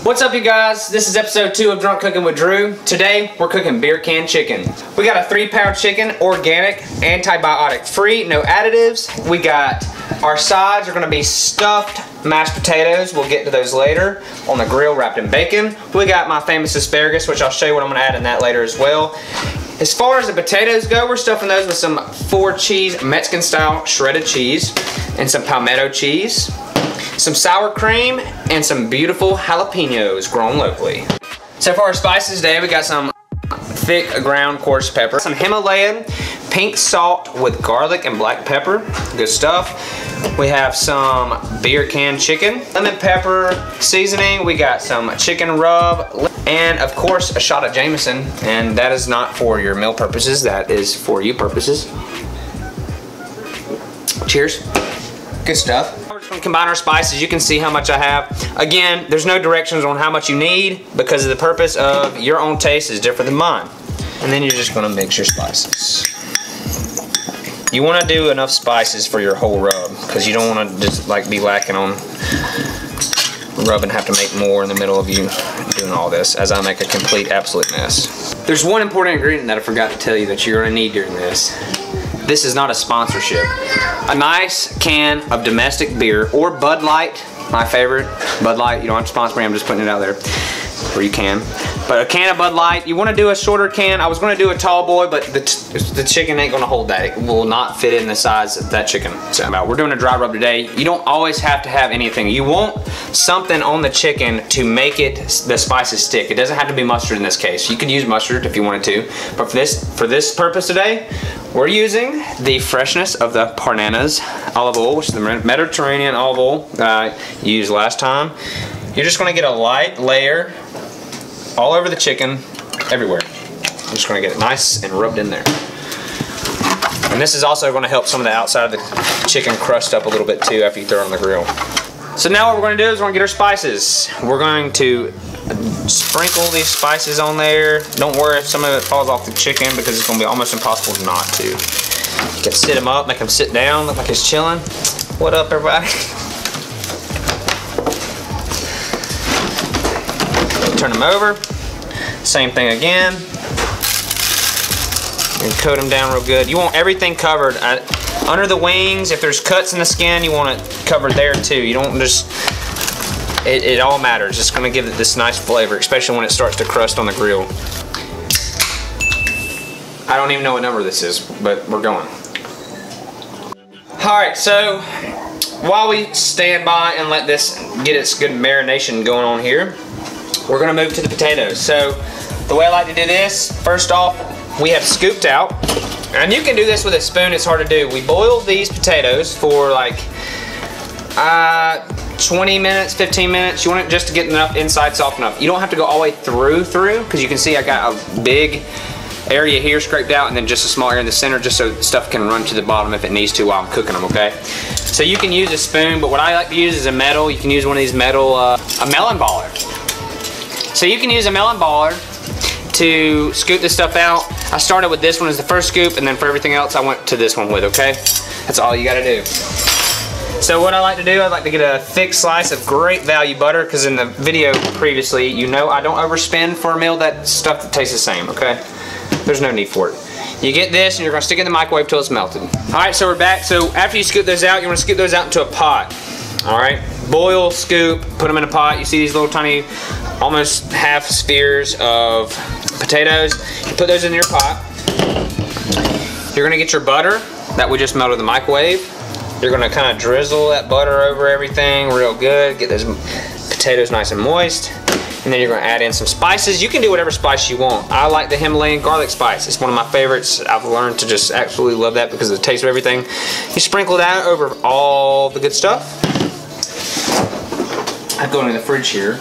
What's up, you guys? This is episode 2 of Drunk Cooking with Drew. Today, we're cooking beer can chicken. We got a 3-pound chicken, organic, antibiotic free, no additives. We got our sides are gonna be stuffed mashed potatoes. We'll get to those later on the grill wrapped in bacon. We got my famous asparagus, which I'll show you what I'm gonna add in that later as well. As far as the potatoes go, we're stuffing those with some 4-cheese Mexican style shredded cheese and some palmetto cheese, some sour cream, and some beautiful jalapenos grown locally. So for our spices today, we got some thick ground coarse pepper, some Himalayan pink salt with garlic and black pepper, good stuff. We have some beer can chicken, lemon pepper seasoning, we got some chicken rub, and of course a shot of Jameson, and that is not for your meal purposes, that is for you purposes. Cheers. Good stuff. We're just gonna combine our spices. You can see how much I have. Again, there's no directions on how much you need because of the purpose of your own taste is different than mine. And then you're just gonna mix your spices. You wanna do enough spices for your whole rub because you don't wanna just like be lacking on rub and have to make more in the middle of you doing all this as I make a complete absolute mess. There's one important ingredient that I forgot to tell you that you're gonna need during this. This is not a sponsorship. A nice can of domestic beer or Bud Light, my favorite. Bud Light, you don't have to sponsor me, I'm just putting it out there. Or you can. But a can of Bud Light, you wanna do a shorter can. I was gonna do a tall boy, but the chicken ain't gonna hold that. It will not fit in the size of that chicken. So we're doing a dry rub today. You don't always have to have anything. You want something on the chicken to make it, the spices stick. It doesn't have to be mustard in this case. You could use mustard if you wanted to. But for this purpose today, we're using the freshness of the Parnanas olive oil, which is the Mediterranean olive oil that I used last time. You're just gonna get a light layer all over the chicken, everywhere. I'm just gonna get it nice and rubbed in there. And this is also gonna help some of the outside of the chicken crust up a little bit too after you throw it on the grill. So now what we're gonna do is we're gonna get our spices. We're going to sprinkle these spices on there. Don't worry if some of it falls off the chicken because it's gonna be almost impossible not to. You can sit them up, make them sit down, look like it's chilling. What up, everybody? Turn them over. Same thing again. And coat them down real good. You want everything covered. Under the wings, if there's cuts in the skin, you want it covered there too. You don't just, it all matters. It's gonna give it this nice flavor, especially when it starts to crust on the grill. I don't even know what number this is, but we're going. All right, so while we stand by and let this get its good marination going on here, we're gonna move to the potatoes. So the way I like to do this, first off, we have scooped out, and you can do this with a spoon, it's hard to do. We boil these potatoes for like 20 minutes, 15 minutes. You want it just to get enough inside soft enough. You don't have to go all the way through, because you can see I got a big area here scraped out and then just a small area in the center just so stuff can run to the bottom if it needs to while I'm cooking them, okay? So you can use a spoon, but what I like to use is a metal. You can use one of these metal, a melon baller. So you can use a melon baller to scoop this stuff out. I started with this one as the first scoop, and then for everything else I went to this one with, okay? That's all you gotta do. So what I like to do, I like to get a thick slice of great value butter, because in the video previously, you know I don't overspend for a meal, that stuff that tastes the same, okay? There's no need for it. You get this and you're gonna stick it in the microwave till it's melted. All right, so we're back. So after you scoop those out, you wanna scoop those out into a pot. All right, boil, scoop, put them in a pot. You see these little tiny, almost half spheres of potatoes. You put those in your pot. You're gonna get your butter that we just melted in the microwave. You're gonna kind of drizzle that butter over everything real good. Get those potatoes nice and moist. And then you're gonna add in some spices. You can do whatever spice you want. I like the Himalayan garlic spice. It's one of my favorites. I've learned to just absolutely love that because of the taste of everything. You sprinkle that over all the good stuff. I go into the fridge here.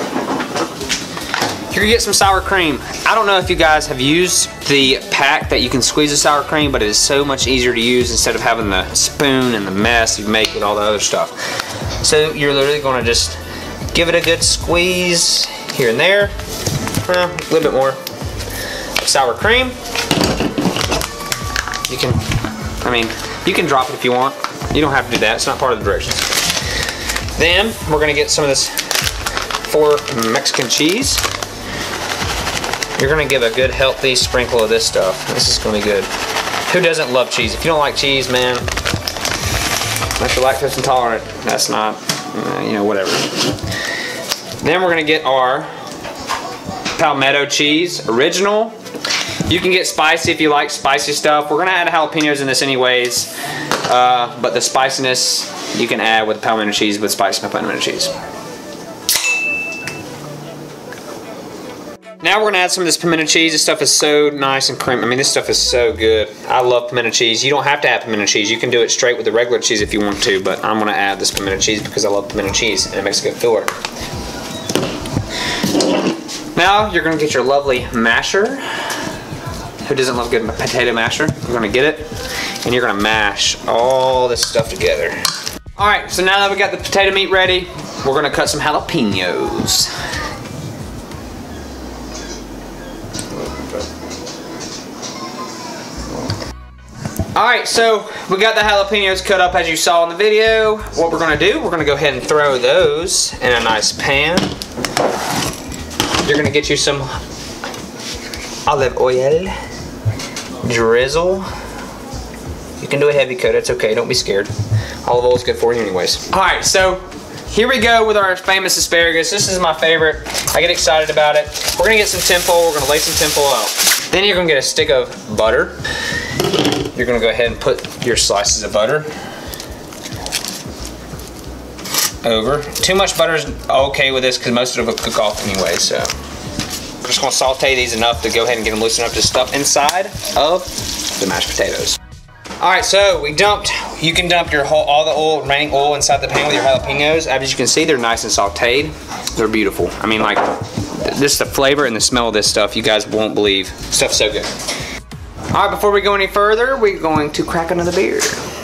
You're gonna get some sour cream. I don't know if you guys have used the pack that you can squeeze the sour cream, but it is so much easier to use instead of having the spoon and the mess you make with all the other stuff. So you're literally gonna just give it a good squeeze here and there. A little bit more sour cream. You can, you can drop it if you want. You don't have to do that, it's not part of the directions. Then we're gonna get some of this for Mexican cheese. You're gonna give a good healthy sprinkle of this stuff. This is gonna be good. Who doesn't love cheese? If you don't like cheese, man, unless you're lactose intolerant, that's not, you know, whatever. Then we're gonna get our Palmetto cheese, original. You can get spicy if you like spicy stuff. We're gonna add jalapenos in this anyways, but the spiciness you can add with Palmetto cheese with spicy Palmetto cheese. Now we're gonna add some of this pimento cheese. This stuff is so nice and creamy. I mean, this stuff is so good. I love pimento cheese. You don't have to add pimento cheese. You can do it straight with the regular cheese if you want to, but I'm gonna add this pimento cheese because I love pimento cheese and it makes a good filler. Now you're gonna get your lovely masher. Who doesn't love good potato masher? You're gonna get it and you're gonna mash all this stuff together. All right, so now that we got the potato meat ready, we're gonna cut some jalapenos. Alright, so we got the jalapenos cut up as you saw in the video. What we're going to do, we're going to go ahead and throw those in a nice pan. You're going to get you some olive oil, drizzle. You can do a heavy coat, it's okay, don't be scared. Olive oil is good for you anyways. Alright, so here we go with our famous asparagus. This is my favorite. I get excited about it. We're going to get some tempo, we're going to lay some tempo out. Then you're going to get a stick of butter. You're gonna go ahead and put your slices of butter over. Too much butter is okay with this because most of it will cook off anyway, so. We're just gonna saute these enough to go ahead and get them loose enough to stuff inside of the mashed potatoes. All right, so you can dump your all the remaining oil inside the pan with your jalapenos. As you can see, they're nice and sauteed. They're beautiful. I mean, like, this the flavor and the smell of this stuff, you guys won't believe. Stuff's so good. All right, before we go any further, we're going to crack another beer.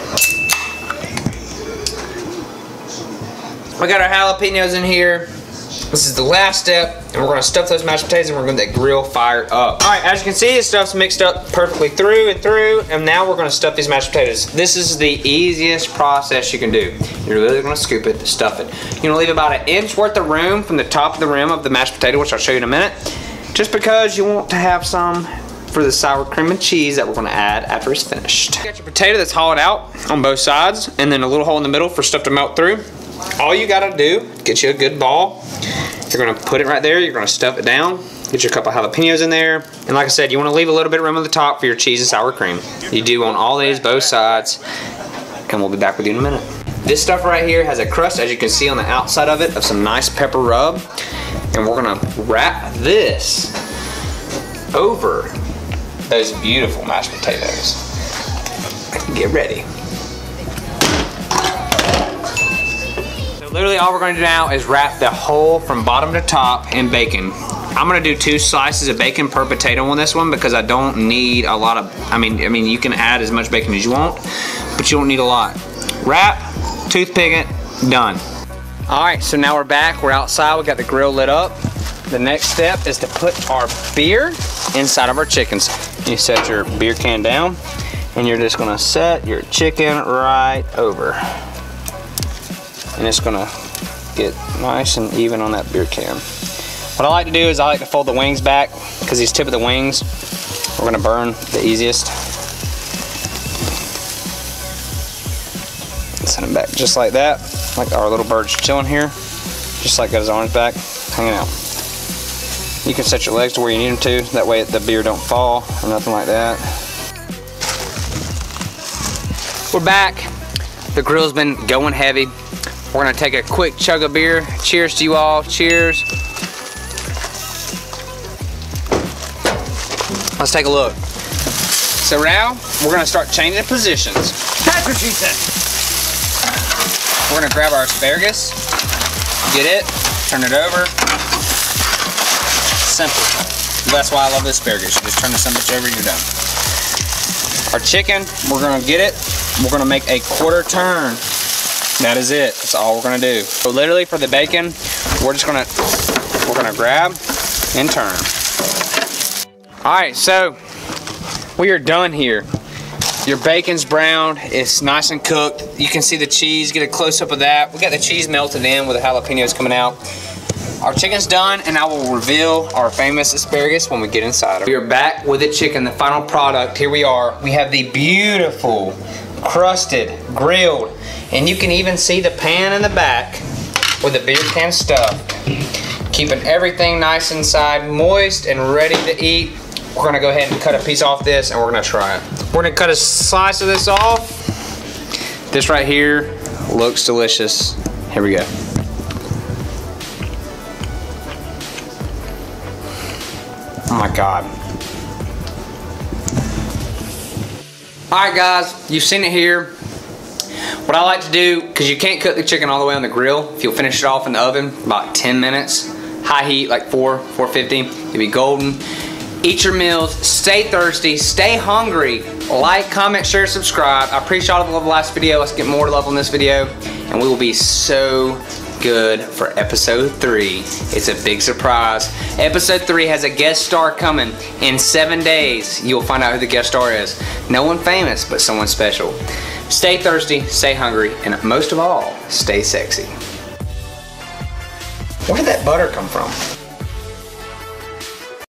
We got our jalapenos in here. This is the last step, and we're gonna stuff those mashed potatoes and we're gonna get the grill fired up. All right, as you can see, this stuff's mixed up perfectly through and through, and now we're gonna stuff these mashed potatoes. This is the easiest process you can do. You're literally gonna scoop it, stuff it. You're gonna leave about an inch worth of room from the top of the rim of the mashed potato, which I'll show you in a minute, just because you want to have some for the sour cream and cheese that we're gonna add after it's finished. You got your potato that's hollowed out on both sides and then a little hole in the middle for stuff to melt through. All you gotta do, get you a good ball. You're gonna put it right there, you're gonna stuff it down, get your couple of jalapenos in there, and like I said, you wanna leave a little bit of room on the top for your cheese and sour cream. You do on all these, both sides, and we'll be back with you in a minute. This stuff right here has a crust, as you can see on the outside of it, of some nice pepper rub, and we're gonna wrap this over those beautiful mashed potatoes. Get ready. So literally all we're going to do now is wrap the whole from bottom to top in bacon. I'm going to do 2 slices of bacon per potato on this one because I don't need a lot of, I mean you can add as much bacon as you want, but you don't need a lot. Wrap, toothpick it, done. All right, so now we're back, we're outside, we got the grill lit up. The next step is to put our beer inside of our chickens. You set your beer can down and you're just gonna set your chicken right over. And it's gonna get nice and even on that beer can. What I like to do is I like to fold the wings back because these tip of the wings we're gonna burn the easiest. Send them back just like that, like our little bird's chilling here. Just like got his arms back, hanging out. You can set your legs to where you need them to, that way the beer don't fall or nothing like that. We're back. The grill's been going heavy. We're gonna take a quick chug of beer. Cheers to you all, cheers. Let's take a look. So now, we're gonna start changing positions. That's what she said. We're gonna grab our asparagus, get it, turn it over. Simple. That's why I love the asparagus. You just turn this bitch over and you're done. Our chicken, we're gonna get it. We're gonna make a quarter turn. That is it. That's all we're gonna do. So literally for the bacon, we're gonna grab and turn. All right, so we are done here. Your bacon's browned, it's nice and cooked. You can see the cheese, get a close up of that. We got the cheese melted in with the jalapenos coming out. Our chicken's done, and I will reveal our famous asparagus when we get inside. We are back with the chicken, the final product. Here we are. We have the beautiful, crusted, grilled, and you can even see the pan in the back with the beer can stuffed. Keeping everything nice inside, moist and ready to eat. We're gonna go ahead and cut a piece off this, and we're gonna try it. We're gonna cut a slice of this off. This right here looks delicious. Here we go. Oh my God. All right guys, you've seen it here. What I like to do, because you can't cook the chicken all the way on the grill, if you'll finish it off in the oven, about 10 minutes, high heat, like 450, it'll be golden. Eat your meals, stay thirsty, stay hungry, like, comment, share, subscribe. I appreciate all of the last video. Let's get more love on this video, and we will be so good for episode 3. It's a big surprise. Episode 3 has a guest star coming in 7 days. You'll find out who the guest star is. No one famous, but someone special. Stay thirsty, stay hungry, and most of all, stay sexy. Where did that butter come from?